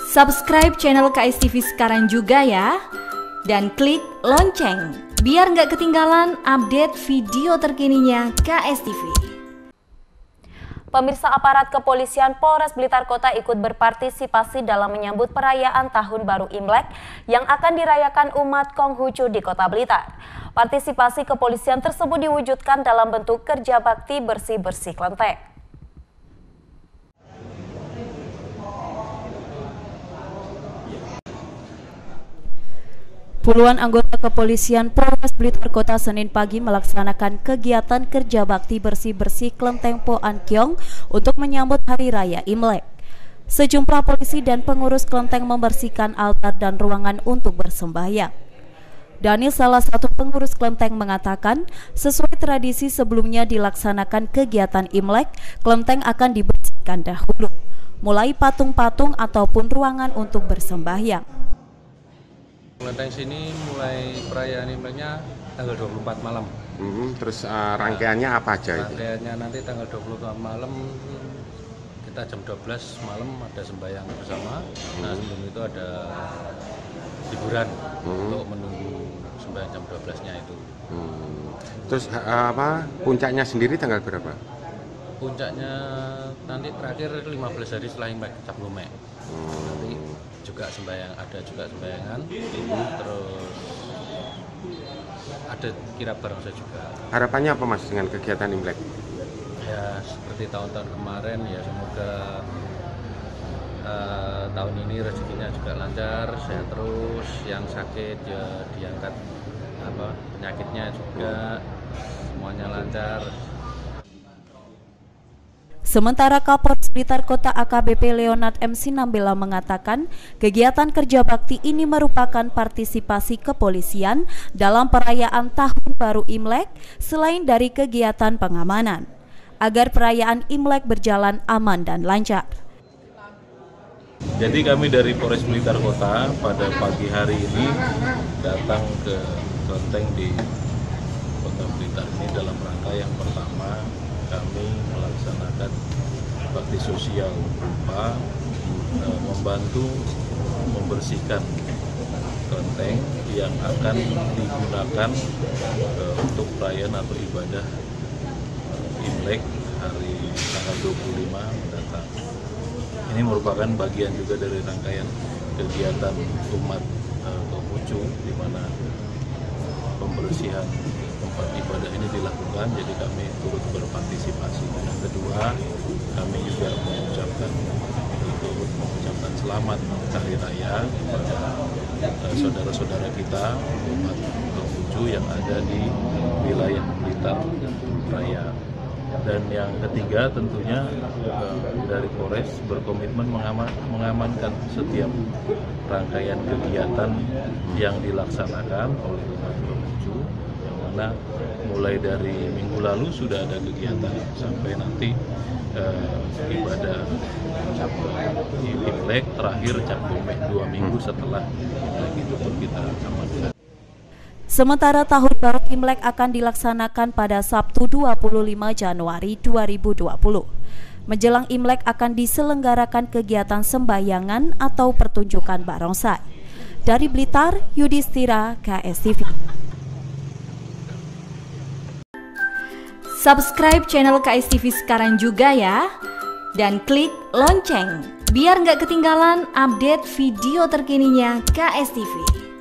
Subscribe channel KS TV sekarang juga ya. Dan klik lonceng biar nggak ketinggalan update video terkininya KS TV. Pemirsa, aparat kepolisian Polres Blitar Kota ikut berpartisipasi dalam menyambut perayaan Tahun Baru Imlek yang akan dirayakan umat Konghucu di Kota Blitar. Partisipasi kepolisian tersebut diwujudkan dalam bentuk kerja bakti bersih-bersih kelenteng. Puluhan anggota kepolisian Polres Blitar Kota Senin pagi melaksanakan kegiatan kerja bakti bersih-bersih kelenteng Po An Kiong untuk menyambut Hari Raya Imlek. Sejumlah polisi dan pengurus kelenteng membersihkan altar dan ruangan untuk bersembahyang. Daniel, salah satu pengurus kelenteng, mengatakan sesuai tradisi sebelumnya dilaksanakan kegiatan Imlek, kelenteng akan dibersihkan dahulu, mulai patung-patung ataupun ruangan untuk bersembahyang. Kelenteng sini mulai perayaan Imleknya tanggal 24 malam. Terus rangkaiannya apa aja itu? Rangkaiannya nanti tanggal 24 malam kita jam 12 malam ada sembahyang bersama. Nah, sebelum itu ada hiburan untuk menunggu sembahyang jam 12-nya itu. Terus puncaknya sendiri tanggal berapa? Puncaknya nanti terakhir 15 hari setelah Imlek, Cap Lume. Nanti juga sembahyang, ada juga sembayangan, terus ada kirap barongsai juga. Harapannya apa Mas dengan kegiatan Imlek? Ya seperti tahun-tahun kemarin, ya semoga tahun ini rezekinya juga lancar, sehat terus, yang sakit ya diangkat penyakitnya juga, semuanya lancar. Sementara Kapolres Blitar Kota AKBP Leonard M. Sinambela mengatakan kegiatan kerja bakti ini merupakan partisipasi kepolisian dalam perayaan Tahun Baru Imlek selain dari kegiatan pengamanan, agar perayaan Imlek berjalan aman dan lancar. Jadi kami dari Polres Blitar Kota pada pagi hari ini datang ke kelenteng di Kota Blitar ini dalam rangka yang pertama kami melaksanakan bakti sosial berupa membantu membersihkan kelenteng yang akan digunakan untuk perayaan atau ibadah Imlek hari tanggal 25 mendatang. Ini merupakan bagian juga dari rangkaian kegiatan umat Konghucu di mana pembersihan tempat ibadah ini dilakukan, jadi kami turut berpartisipasi. Yang kedua, kami juga mengucapkan selamat Hari Raya kepada saudara-saudara kita umat Konghucu yang ada di wilayah Blitar Raya. Dan yang ketiga tentunya dari Polres berkomitmen mengamankan setiap rangkaian kegiatan yang dilaksanakan oleh umat Konghucu, yang mana mulai dari minggu lalu sudah ada kegiatan sampai nanti ibadah Cap Imlek terakhir Cap Lume 2 minggu setelah Imlek itu pun kita amankan. Sementara Tahun Baru Imlek akan dilaksanakan pada Sabtu 25 Januari 2020. Menjelang Imlek akan diselenggarakan kegiatan sembahyangan atau pertunjukan barongsai. Dari Blitar, Yudhistira, KS TV. Subscribe channel KS TV sekarang juga ya. Dan klik lonceng biar nggak ketinggalan update video terkininya KS TV.